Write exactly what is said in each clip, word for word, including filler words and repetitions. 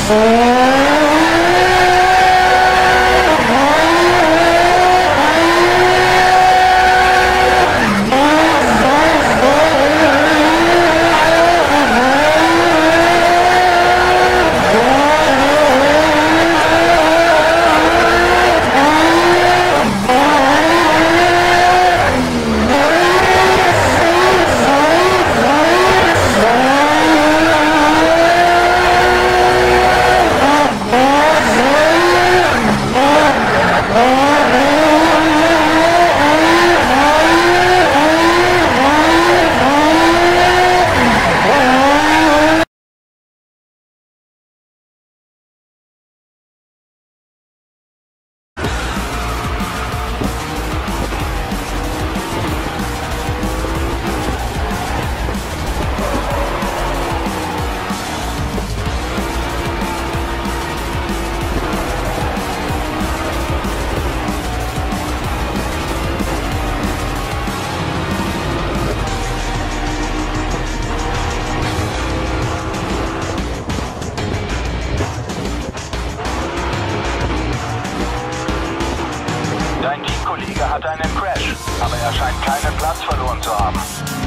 Dein Teamkollege hat einen Crash, aber er scheint keinen Platz verloren zu haben.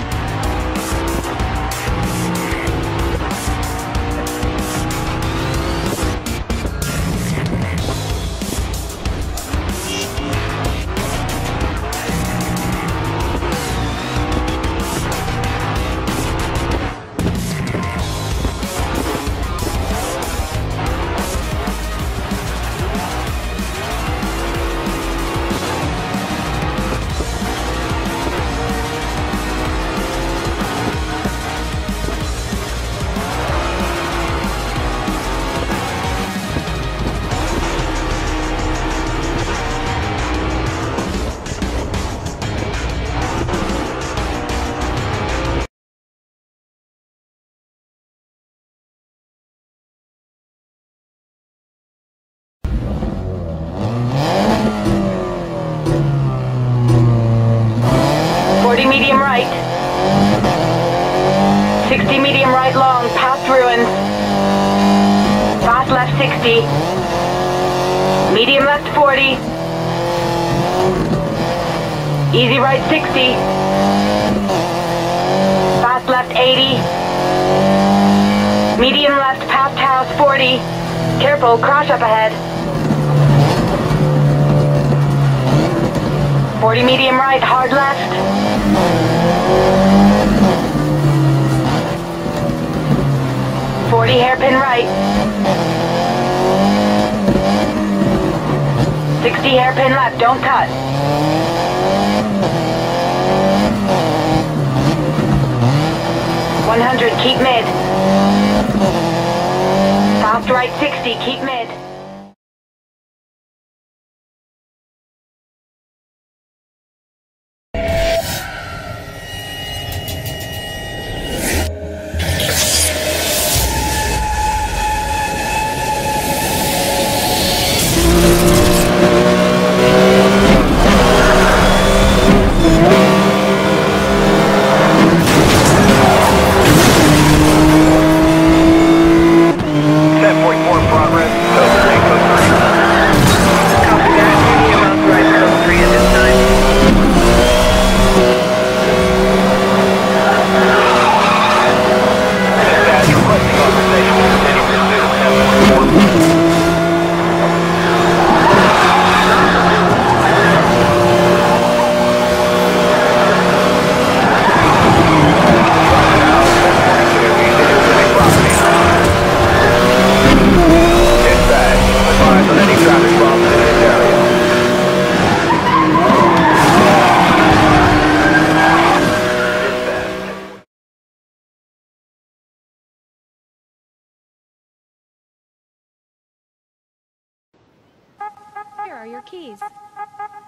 forty medium right. sixty medium right long, past ruins. Fast left sixty. Medium left forty. Easy right sixty. Fast left eighty. Medium left past house forty. Careful, crash up ahead. forty medium right, hard left. forty hairpin right. sixty hairpin left, don't cut. one hundred, keep mid. Fast right sixty, keep mid. Here are your keys.